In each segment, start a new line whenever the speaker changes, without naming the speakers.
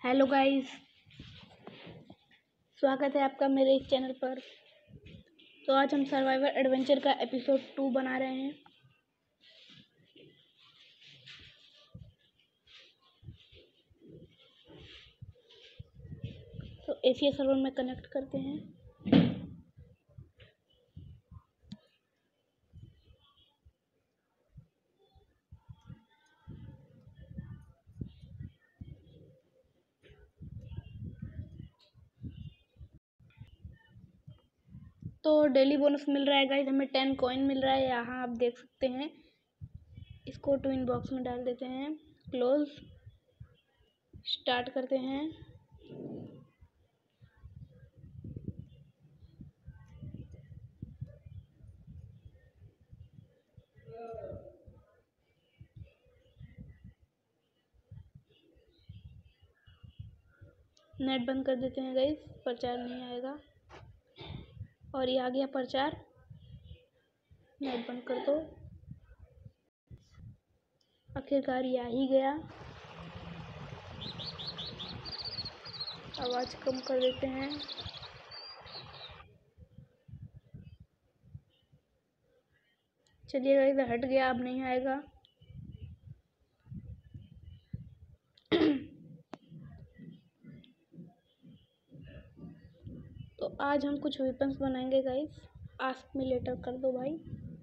Hello guys, स्वागत है आपका मेरे इस चैनल पर। तो आज हम सर्वाइवर एडवेंचर का एपिसोड 2 बना रहे हैं। तो एशिया सर्वर में कनेक्ट करते हैं। तो डेली बोनस मिल रहा है गाइस, हमें 10 कॉइन मिल रहा है। यहाँ आप देख सकते हैं। इसको ट्विन बॉक्स में डाल देते हैं। क्लोज, स्टार्ट करते हैं। नेट बंद कर देते हैं गाइस, प्रचार नहीं आएगा। और ये आ गया प्रचार, नेट बंद कर दो। आखिरकार ये आ ही गया। आवाज़ कम कर देते हैं। चलिए गाइस, हट गया, अब नहीं आएगा। तो आज हम कुछ वेपन्स बनाएंगे गाइस। आस्क मी लेटर कर दो भाई।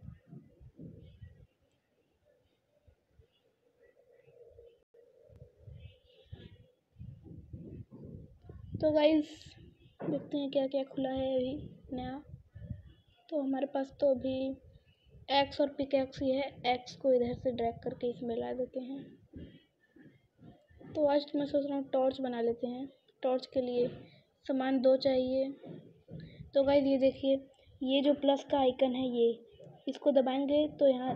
तो गाइस देखते हैं क्या क्या खुला है अभी नया। तो हमारे पास तो अभी एक्स और पिकैक्स ही है। एक्स को इधर से ड्रैग करके इसमें ला देते हैं। तो आज मैं सोच रहा हूँ टॉर्च बना लेते हैं। टॉर्च के लिए सामान 2 चाहिए। तो गाइस ये देखिए, ये जो प्लस का आइकन है, ये इसको दबाएंगे तो यहाँ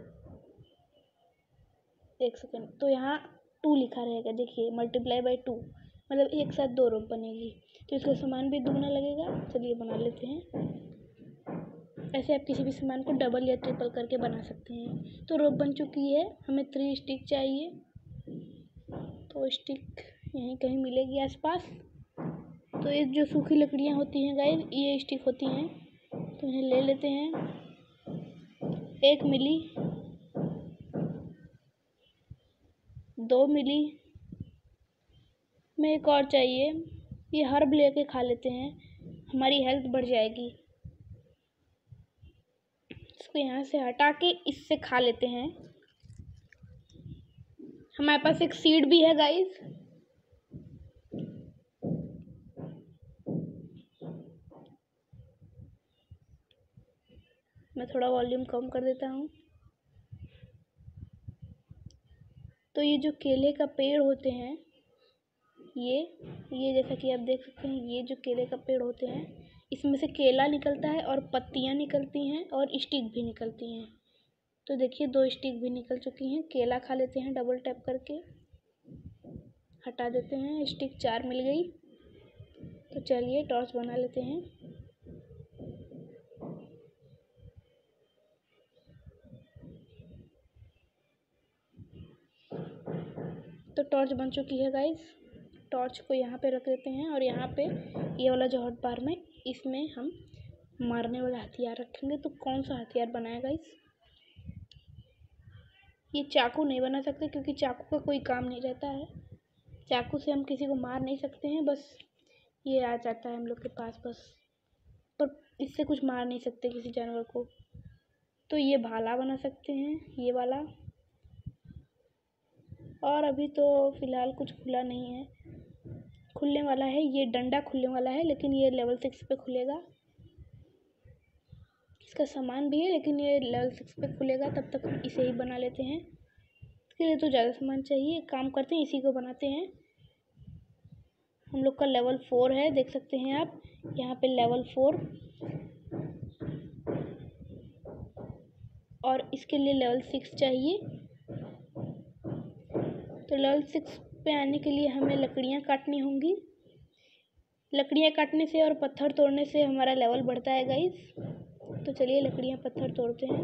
एक सेकेंड, तो यहाँ 2 लिखा रहेगा। देखिए मल्टीप्लाई बाई 2, मतलब एक साथ 2 रोप बनेगी। तो इसका सामान भी दुगना लगेगा। चलिए बना लेते हैं। ऐसे आप किसी भी सामान को डबल या ट्रिपल करके बना सकते हैं। तो रोप बन चुकी है। हमें 3 स्टिक चाहिए। तो स्टिक यहीं कहीं मिलेगी आसपास। तो ये जो सूखी लकड़ियाँ होती हैं गाइस, ये स्टिक होती हैं। तो इन्हें ले लेते हैं। 1 मिली, 2 मिली में एक और चाहिए। ये हर्ब लेके खा लेते हैं, हमारी हेल्थ बढ़ जाएगी। इसको यहाँ से हटा के इससे खा लेते हैं। हमारे पास एक सीड भी है गाइस। मैं थोड़ा वॉल्यूम कम कर देता हूँ। तो ये जो केले का पेड़ होते हैं, ये जैसा कि आप देख सकते हैं, ये जो केले का पेड़ होते हैं, इसमें से केला निकलता है और पत्तियाँ निकलती हैं और स्टिक भी निकलती हैं। तो देखिए 2 स्टिक भी निकल चुकी हैं। केला खा लेते हैं डबल टैप करके, हटा देते हैं। स्टिक 4 मिल गई। तो चलिए टॉर्च बना लेते हैं। तो टॉर्च बन चुकी है गाइस। टॉर्च को यहाँ पे रख देते हैं और यहाँ पे ये वाला जो हॉट बार में, इसमें हम मारने वाला हथियार रखेंगे। तो कौन सा हथियार बनाया गाइस? ये चाकू नहीं बना सकते क्योंकि चाकू का कोई काम नहीं रहता है। चाकू से हम किसी को मार नहीं सकते हैं, बस ये आ जाता है हम लोग के पास बस। पर इससे कुछ मार नहीं सकते किसी जानवर को। तो ये भाला बना सकते हैं, ये वाला। और अभी तो फ़िलहाल कुछ खुला नहीं है। खुलने वाला है, ये डंडा खुलने वाला है, लेकिन ये लेवल 6 पे खुलेगा। इसका सामान भी है लेकिन ये लेवल 6 पे खुलेगा। तब तक हम इसे ही बना लेते हैं। इसके लिए तो ज़्यादा सामान चाहिए। काम करते हैं, इसी को बनाते हैं। हम लोग का लेवल 4 है, देख सकते हैं आप यहाँ पे लेवल 4। और इसके लिए लेवल 6 चाहिए। तो लेवल 6 पे आने के लिए हमें लकड़ियाँ काटनी होंगी। लकड़ियाँ काटने से और पत्थर तोड़ने से हमारा लेवल बढ़ता है गाइस। तो चलिए लकड़ियाँ पत्थर तोड़ते हैं।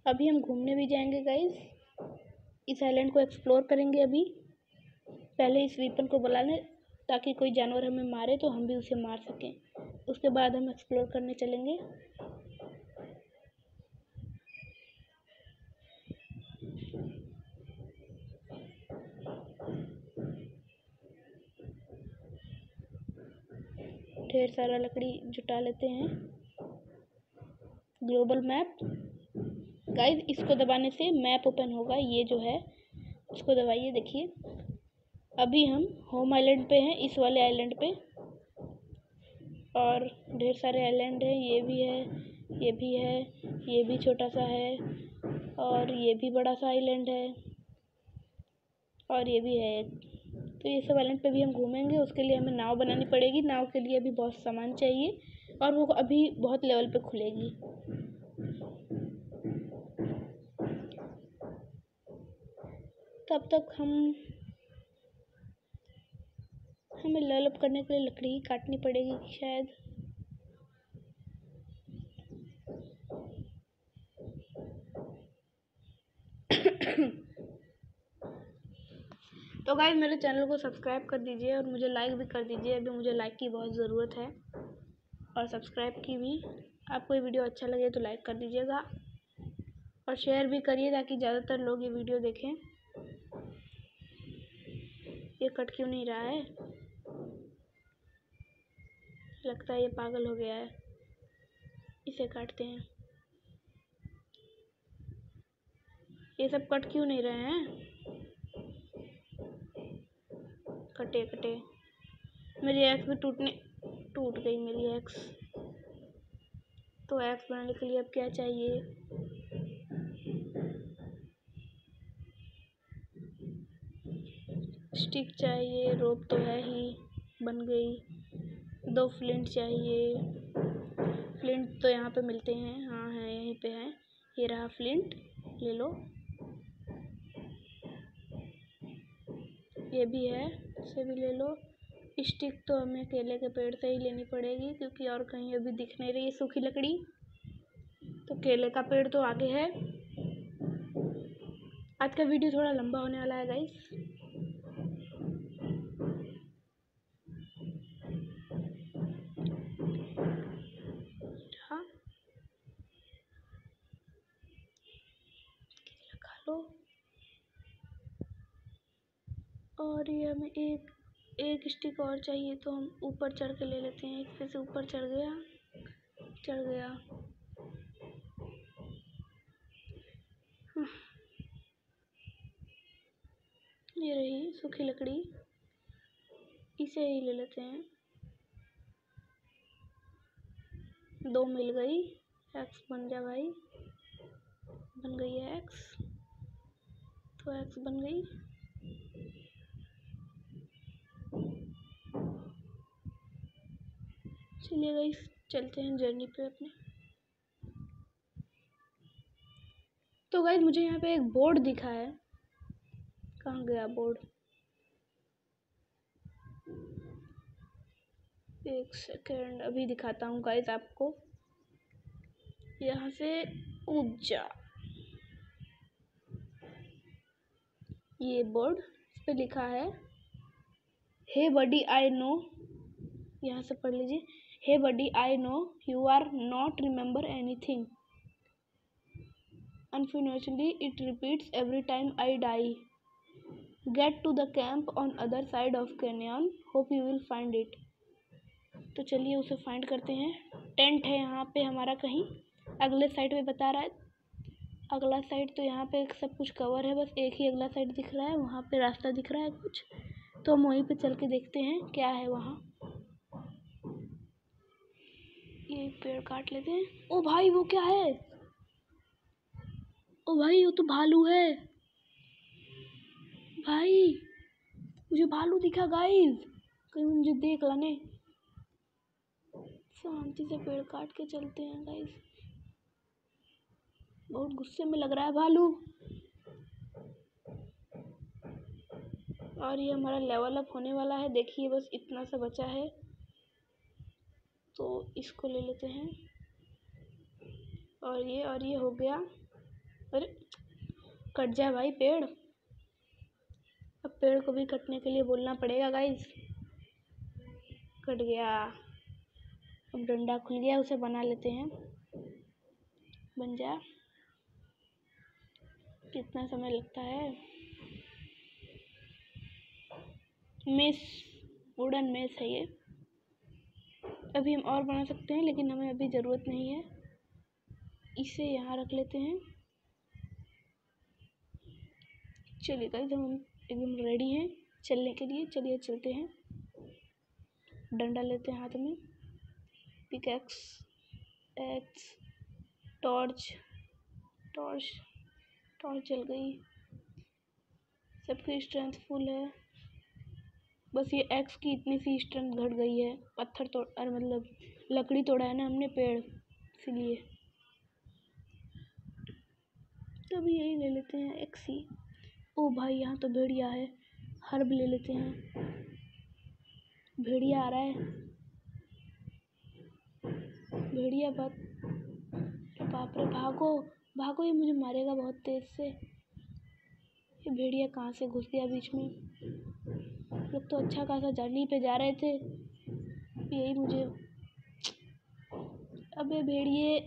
अभी हम घूमने भी जाएंगे गाइस, इस आइलैंड को एक्सप्लोर करेंगे। अभी पहले इस वीपन को बुला लें ताकि कोई जानवर हमें मारे तो हम भी उसे मार सकें, उसके बाद हम एक्सप्लोर करने चलेंगे। ढेर सारा लकड़ी जुटा लेते हैं। ग्लोबल मैप गाइस, इसको दबाने से मैप ओपन होगा। ये जो है इसको दबाइए, देखिए अभी हम होम आइलैंड पे हैं, इस वाले आइलैंड पे, और ढेर सारे आइलैंड हैं। ये भी है, ये भी है, ये भी छोटा सा है, और ये भी बड़ा सा आइलैंड है, और ये भी है। तो ये सब आइलैंड पे भी हम घूमेंगे। उसके लिए हमें नाव बनानी पड़ेगी। नाव के लिए अभी बहुत सामान चाहिए और वो अभी बहुत लेवल पे खुलेगी। तब तक हमें लेवल अप करने के लिए लकड़ी ही काटनी पड़ेगी शायद। तो गाइस, मेरे चैनल को सब्सक्राइब कर दीजिए और मुझे लाइक भी कर दीजिए। अभी मुझे लाइक की बहुत ज़रूरत है और सब्सक्राइब की भी। आपको ये वीडियो अच्छा लगे तो लाइक कर दीजिएगा और शेयर भी करिए ताकि ज़्यादातर लोग ये वीडियो देखें। ये कट क्यों नहीं रहा है? लगता है ये पागल हो गया है। इसे काटते हैं। ये सब कट क्यों नहीं रहे हैं? कटे कटे। मेरी एक्स भी टूट गई मेरी एक्स। तो एक्स बनाने के लिए अब क्या चाहिए? स्टिक चाहिए, रोप तो है ही, बन गई। 2 फ्लिंट चाहिए। फ्लिंट तो यहाँ पे मिलते हैं, हाँ है यहीं पे है। ये रहा फ्लिंट, ले लो। ये भी है, इसे भी ले लो। स्टिक तो हमें केले के पेड़ से ही लेनी पड़ेगी क्योंकि और कहीं अभी दिख नहीं रही सूखी लकड़ी। तो केले का पेड़ तो आगे है। आज का वीडियो थोड़ा लंबा होने वाला है गाइस। हाँ, खा लो। और ये हमें एक स्टिक और चाहिए तो हम ऊपर चढ़ के ले लेते हैं। एक से ऊपर चढ़ गया। ये रही सूखी लकड़ी, इसे ही ले लेते हैं। 2 मिल गई। एक्स बन जा भाई, बन गई है एक्स। तो एक्स बन गई। चलिए गाइस, चलते हैं जर्नी पे अपने। तो गाइस, मुझे यहाँ पे एक बोर्ड दिखा है। कहाँ गया बोर्ड? एक सेकेंड, अभी दिखाता हूँ गाइस आपको। यहाँ से कूद जा। ये बोर्ड, इस पे लिखा है हे बडी आई नो। यहाँ से पढ़ लीजिए। Hey buddy I know you are not remember anything. Unfortunately, it repeats every time I die. Get to the camp on other side of canyon. Hope you will find it. तो चलिए उसे find करते हैं। Tent है यहाँ पे हमारा कहीं अगले साइड में बता रहा है। अगला साइड तो यहाँ पे सब कुछ कवर है, बस एक ही अगला साइड दिख रहा है। वहाँ पे रास्ता दिख रहा है कुछ, तो हम वहीं पे चल के देखते हैं क्या है वहाँ। ये पेड़ काट लेते हैं। ओ भाई, वो क्या है? ओ भाई, वो तो भालू है भाई। मुझे भालू दिखा गाइस, कहीं मुझे देख लाने। शांति से पेड़ काट के चलते हैं गाइस। बहुत गुस्से में लग रहा है भालू। और ये हमारा लेवल अप होने वाला है। देखिए बस इतना सा बचा है, तो इसको ले लेते हैं। और ये हो गया। अरे कट जाए भाई पेड़। अब पेड़ को भी कटने के लिए बोलना पड़ेगा गाइस। कट गया। अब डंडा खुल गया, उसे बना लेते हैं। बन जा। कितना समय लगता है? मेस, वुडन मेस है ये। अभी हम और बना सकते हैं लेकिन हमें अभी ज़रूरत नहीं है। इसे यहाँ रख लेते हैं। चलिए गाइस, हम एकदम रेडी हैं चलने के लिए। चलिए चलते हैं। डंडा लेते हैं हाथ में। Pickaxe, x, torch. टॉर्च जल गई। सबकी स्ट्रेंथ फुल है, बस ये एक्स की इतनी सी स्ट्रेंथ घट गई है। पत्थर तोड़, अरे मतलब लकड़ी तोड़ा है ना हमने, पेड़, इसलिए। तो अभी यही ले लेते हैं एक्स ही। ओ भाई यहाँ तो भेड़िया है, हर्ब ले लेते हैं। भेड़िया आ रहा है। भेड़िया बात, बाप रे, भागो भागो, ये मुझे मारेगा बहुत तेज से। ये भेड़िया कहाँ से घुस गया बीच में। लोग तो अच्छा खासा जर्नी पे जा रहे थे, यही मुझे। अबे भेड़िए,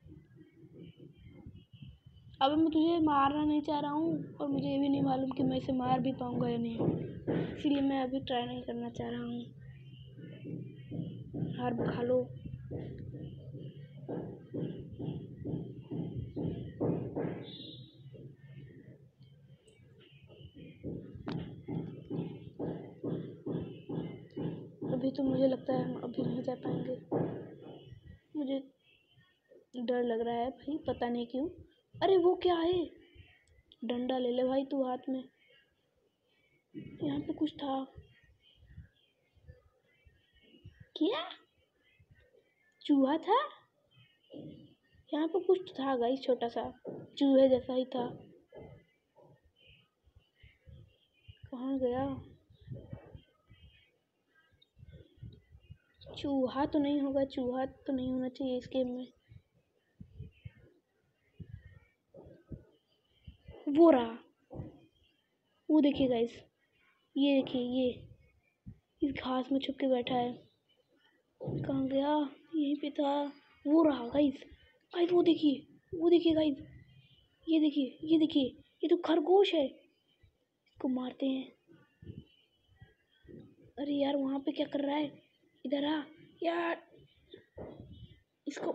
अब मैं तुझे मारना नहीं चाह रहा हूँ और मुझे ये भी नहीं मालूम कि मैं इसे मार भी पाऊँगा या नहीं, इसलिए मैं अभी ट्राई नहीं करना चाह रहा हूँ। हर्ब खा लो। अभी तो मुझे लगता है हम अभी नहीं जा पाएंगे। मुझे डर लग रहा है भाई, पता नहीं क्यों। अरे वो क्या है? डंडा ले ले भाई तू हाथ में। यहाँ पे कुछ था क्या? चूहा था यहाँ पे, कुछ था गाइस, छोटा सा चूहे जैसा ही था। कहाँ गया? चूहा तो नहीं होगा, चूहा तो नहीं होना चाहिए इस गेम में। वो रहा, वो देखिए गाइस, ये देखिए, ये इस घास में छुप के बैठा है। कहाँ गया? यहीं पे था। वो रहा गाइस। गाइस वो देखिए, वो देखिए गाइस, ये देखिए, ये देखिए, ये तो खरगोश है। इसको मारते हैं। अरे यार वहाँ पे क्या कर रहा है? इधर आ यार, इसको।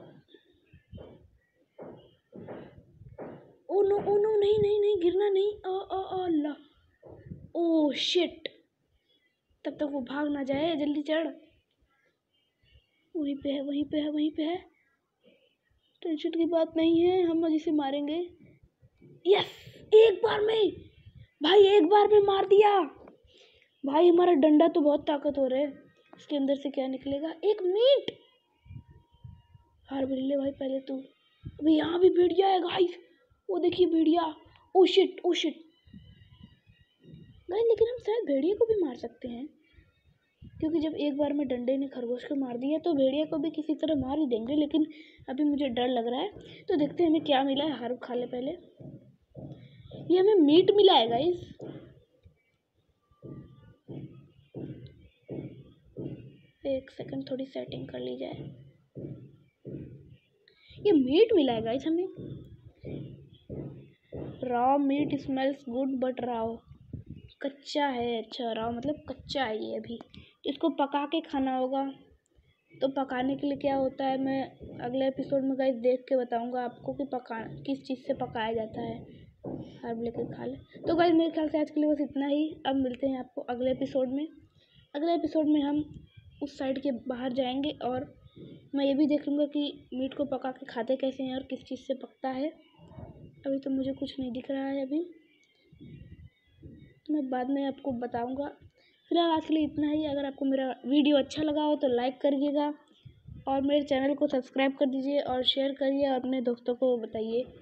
ओ नो, ओ नो, नहीं नहीं नहीं, गिरना नहीं। अल्लाह, ओ शिट। तब तक वो भाग ना जाए, जल्दी चढ़। वहीं पे है, वहीं पे है, वहीं पे है। टेंशन की बात नहीं है, हम इसे मारेंगे। यस, एक बार में भाई, एक बार में मार दिया भाई। हमारा डंडा तो बहुत ताकतवर है। इसके अंदर से क्या निकलेगा? एक मीट। हार ले ले भाई पहले तू। अभी यहाँ भी भेड़िया है गाइस, वो देखिए भेड़िया। Oh shit, oh shit guys, लेकिन हम शायद भेड़िया को भी मार सकते हैं, क्योंकि जब एक बार में डंडे ने खरगोश को मार दिया तो भेड़िया को भी किसी तरह मार ही देंगे। लेकिन अभी मुझे डर लग रहा है, तो देखते हैं हमें क्या मिला है। हर्ब खा ले पहले। ये हमें मीट मिला है गाइस। एक सेकंड, थोड़ी सेटिंग कर ली जाए। ये मीट मिला है गाइस हमें। Raw meat smells good but raw, कच्चा है। अच्छा, राव मतलब कच्चा है ये अभी। इसको पका के खाना होगा। तो पकाने के लिए क्या होता है, मैं अगले एपिसोड में गाइस देख के बताऊंगा आपको कि किस चीज़ से पकाया जाता है। हर्ब लेकर खा ले। तो गाइस मेरे ख्याल से आज के लिए बस इतना ही। अब मिलते हैं आपको अगले एपिसोड में। अगले एपिसोड में हम उस साइड के बाहर जाएंगे और मैं ये भी देख लूँगा कि मीट को पका के खाते कैसे हैं और किस चीज़ से पकता है। अभी तो मुझे कुछ नहीं दिख रहा है, अभी तो मैं बाद में आपको बताऊंगा। फिलहाल आज के लिए इतना ही। अगर आपको मेरा वीडियो अच्छा लगा हो तो लाइक करिएगा और मेरे चैनल को सब्सक्राइब कर दीजिए और शेयर करिए और अपने दोस्तों को बताइए।